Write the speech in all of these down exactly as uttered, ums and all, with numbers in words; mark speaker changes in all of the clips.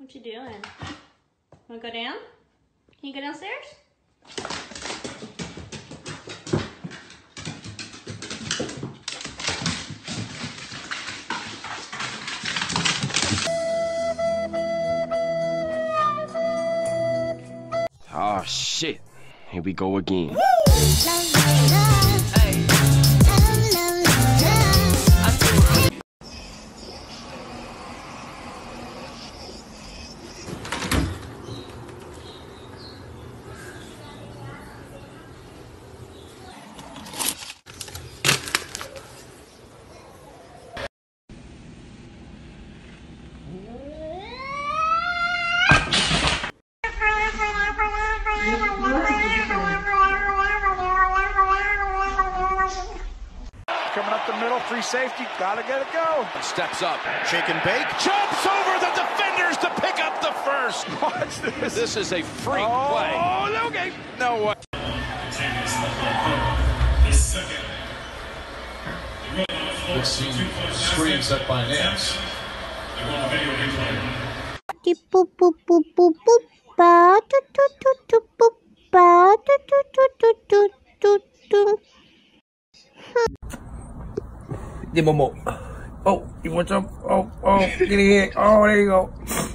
Speaker 1: What you doing? Wanna go down? Can you go downstairs?
Speaker 2: Oh shit, here we go again.
Speaker 3: Coming up the middle, free safety, gotta get it go.
Speaker 4: Steps up,
Speaker 3: Shake and bake.
Speaker 4: jumps over the defenders to pick up the first.
Speaker 3: Watch this.
Speaker 4: This is a freak
Speaker 3: oh,
Speaker 4: play.
Speaker 3: Oh, no game. No way.
Speaker 5: Good scene, screen set by Nance.
Speaker 1: Boop boop boop boop boop. Ba do do do do boop. Ba do do do do do do do.
Speaker 6: Di Momo. Oh, you want some? Oh, oh, get in here. Oh, there you go.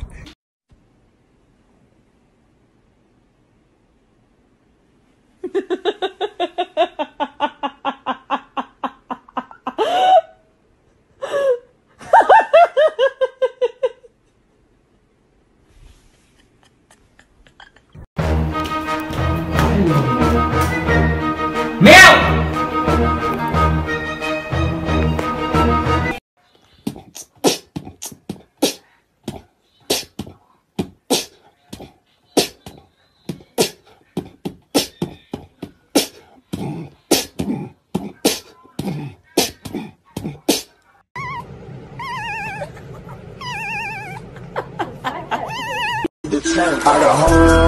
Speaker 6: I got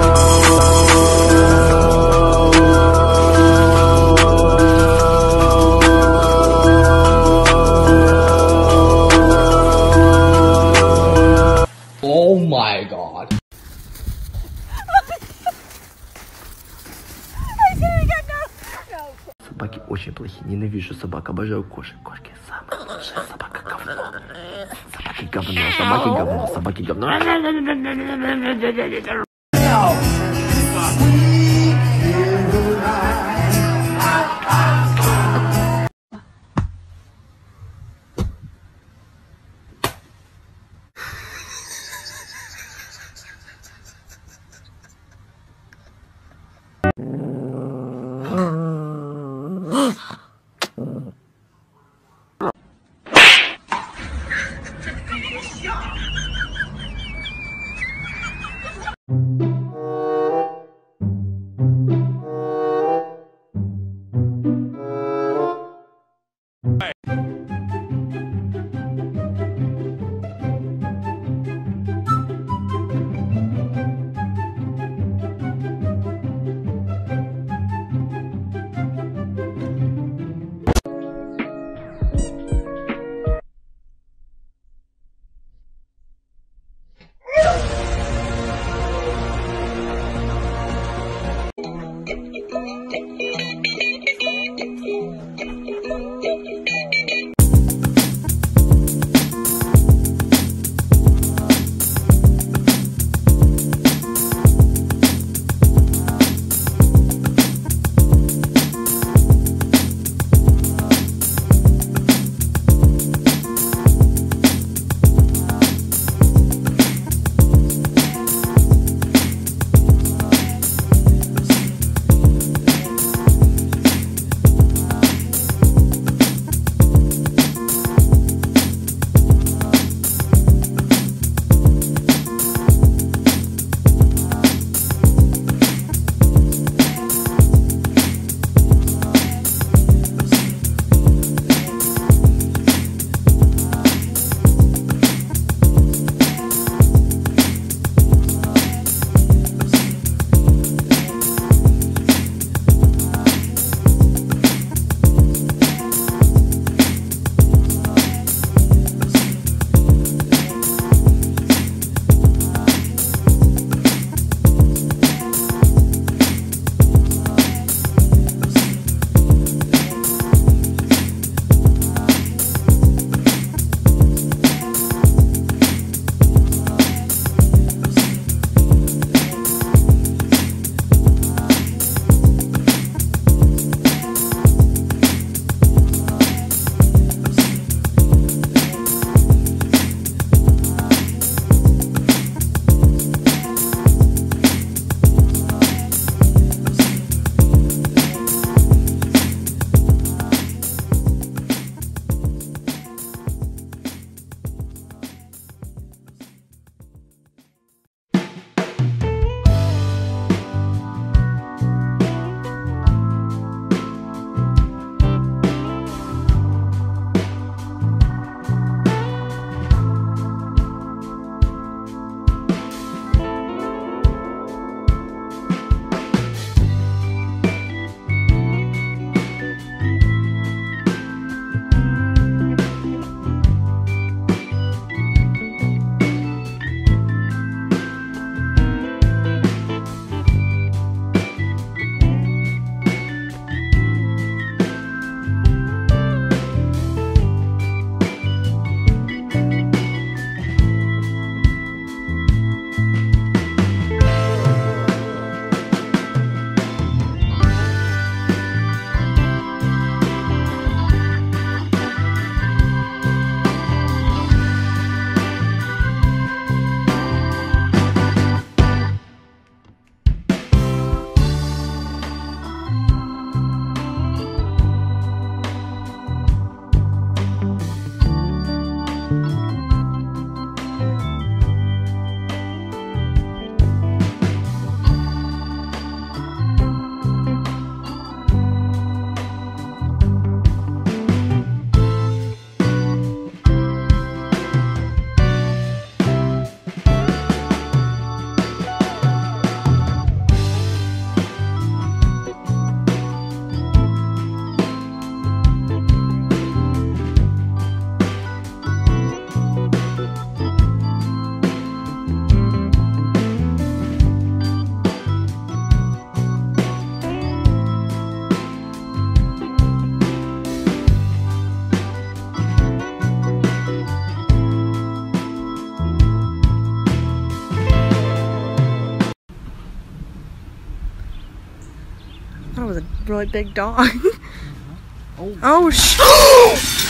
Speaker 6: Oh my god. Собаки очень плохие. Ненавижу собак, обожаю кошек. Кошки самые лучшие. Собака говно. Собаки говно, собаки говно, собаки говно.
Speaker 7: really big dog. Oh, sh